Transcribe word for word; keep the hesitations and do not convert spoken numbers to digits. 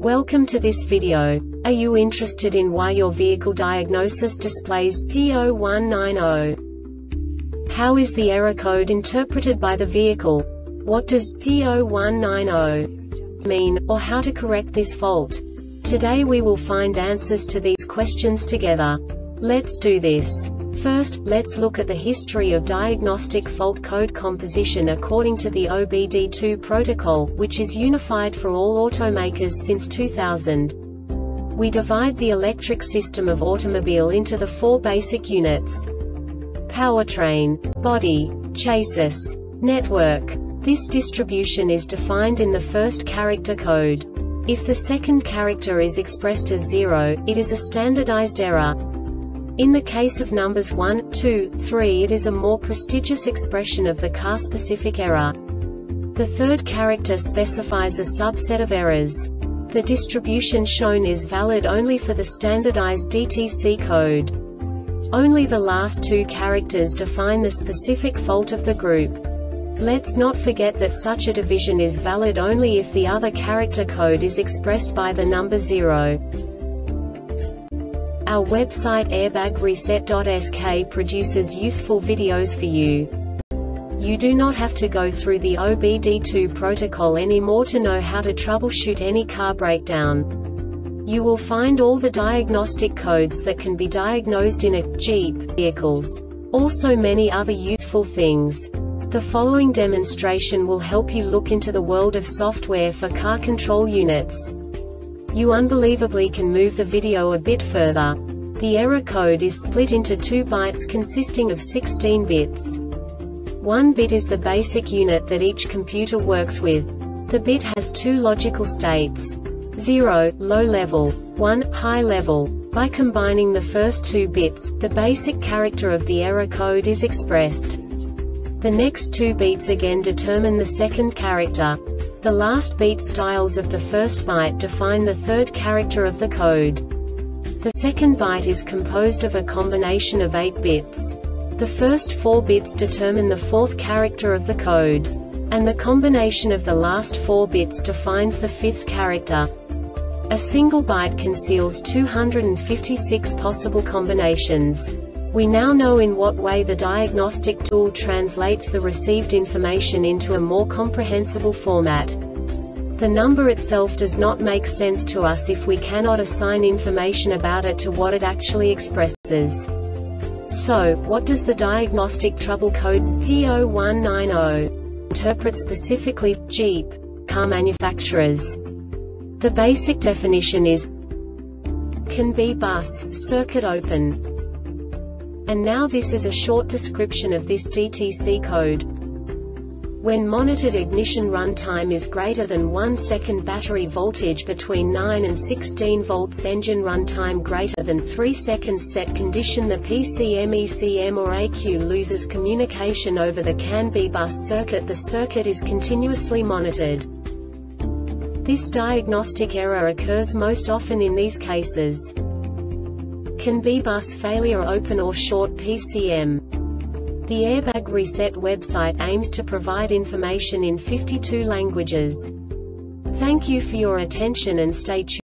Welcome to this video. Are you interested in why your vehicle diagnosis displays P zero one nine zero? How is the error code interpreted by the vehicle? What does P zero one nine zero mean, or how to correct this fault? Today we will find answers to these questions together. Let's do this. First, let's look at the history of diagnostic fault code composition according to the O B D two protocol, which is unified for all automakers since two thousand. We divide the electric system of automobile into the four basic units: powertrain, body, chassis, network. This distribution is defined in the first character code. If the second character is expressed as zero, it is a standardized error. In the case of numbers one, two, three, it is a more prestigious expression of the car-specific error. The third character specifies a subset of errors. The distribution shown is valid only for the standardized D T C code. Only the last two characters define the specific fault of the group. Let's not forget that such a division is valid only if the other character code is expressed by the number zero. Our website airbag reset dot S K produces useful videos for you. You do not have to go through the O B D two protocol anymore to know how to troubleshoot any car breakdown. You will find all the diagnostic codes that can be diagnosed in a Jeep vehicles. Also many other useful things. The following demonstration will help you look into the world of software for car control units. You unbelievably can move the video a bit further. The error code is split into two bytes consisting of sixteen bits. One bit is the basic unit that each computer works with. The bit has two logical states: zero, low level, one, high level. By combining the first two bits, the basic character of the error code is expressed. The next two beats again determine the second character. The last beat styles of the first byte define the third character of the code. The second byte is composed of a combination of eight bits. The first four bits determine the fourth character of the code. And the combination of the last four bits defines the fifth character. A single byte conceals two hundred fifty-six possible combinations. We now know in what way the diagnostic tool translates the received information into a more comprehensible format. The number itself does not make sense to us if we cannot assign information about it to what it actually expresses. So, what does the diagnostic trouble code P zero one nine zero interpret specifically for Jeep car manufacturers? The basic definition is C A N B bus, circuit open. And now this is a short description of this D T C code. When monitored ignition runtime is greater than one second, battery voltage between nine and sixteen volts, engine runtime greater than three seconds, set condition the P C M, E C M or A Q loses communication over the C A N B bus circuit, the circuit is continuously monitored. This diagnostic error occurs most often in these cases: C A N B bus failure, open or short P C M. The Airbag Reset website aims to provide information in fifty-two languages. Thank you for your attention and stay tuned.